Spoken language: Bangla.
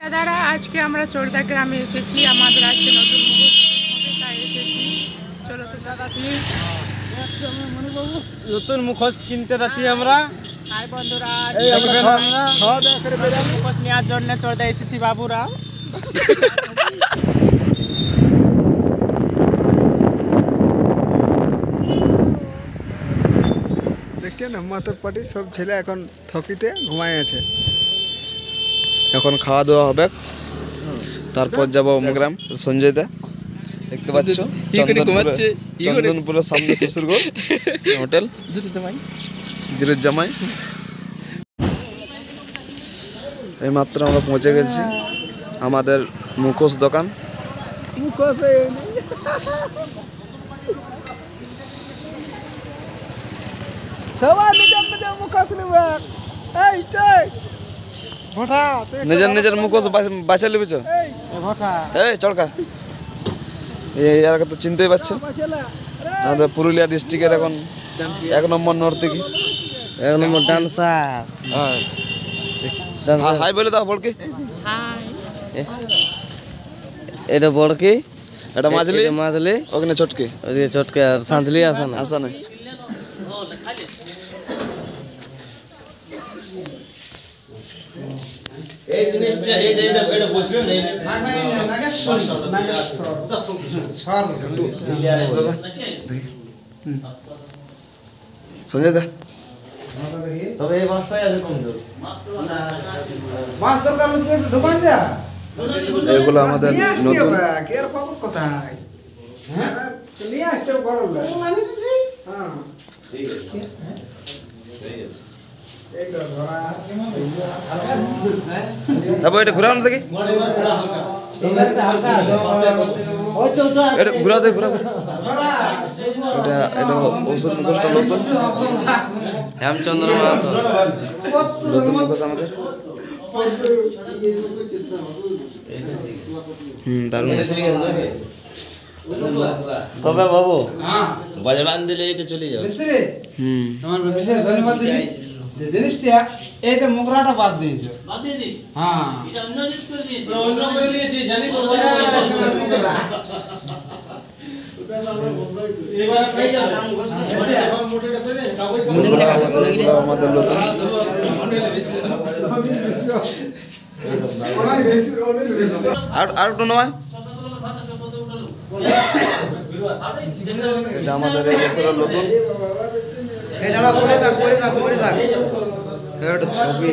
দাদারা আজকে আমরা চোরদা গ্রামে এসেছি, আমাদের আজকে নতুন মুখোশ তাই এসেছি। চলো তো দাদাজি, নতুন মুখোশ কিনতে যাচ্ছি আমরা। হাই বন্ধুরা, মুখোশ নেওয়ার জন্য চোরদা এসেছি বাবুরা। দেখছেন মাথার পাটি সব ছেলে এখন থকিতে ঘুমায় আছে। এখন খাওয়া দাওয়া হবে, তারপর যাবো গ্রাম সঞ্জয়দা। দেখতে পাচ্ছ চন্দনপুরের সামনে শ্বশুরগড় হোটেল জিরুর জামাই। এই মাত্র আমরা পৌঁছে গেছি আমাদের মুখোশ দোকান। নিজের নিজের মুখোশ বাঁচা লিবেছ। এই চড়কা এর তো চিনতেই পারছো, আমাদের পুরুলিয়া ডিস্ট্রিক্টের এখন 1 নম্বর নর্তকী, 1 নম্বর ডান্সার। হাই বলে দাও বড়কি। এটা বড়কি, এটা মাঝলি, মাঝলি, ওখানে চটকি, ওদিকে চটকে, আর সাঁতলি আছে না? আসা নাই। সঞ্জয় দা এগুলো আমাদের নতুন এটা ঘুরাও না দেখি, এটা ঘুরাও দেখি, ঘুরাও। এটা এটা ঔষধ মুখোশটা নতুন, হেমচন্দ্র মাহাতো নতুন মুখোশ আমাদের। দারুণ। তবে বাবু বাজবান দিলে এটা চলে যাবে। তোমার বিশেষ ধন্যবাদ দিদি। জিনিসটা এইটা মুগরাটা বাদ দিয়েছো। বাদ দিয়ে দিস? হ্যাঁ, এটা অন্য জিনিস করে দিয়েছি। অন্য করে দিয়েছি, জানি তো আমাদের নতুন। আর একটু নয়, এটা আমাদের এই বছরের নতুন। ছবি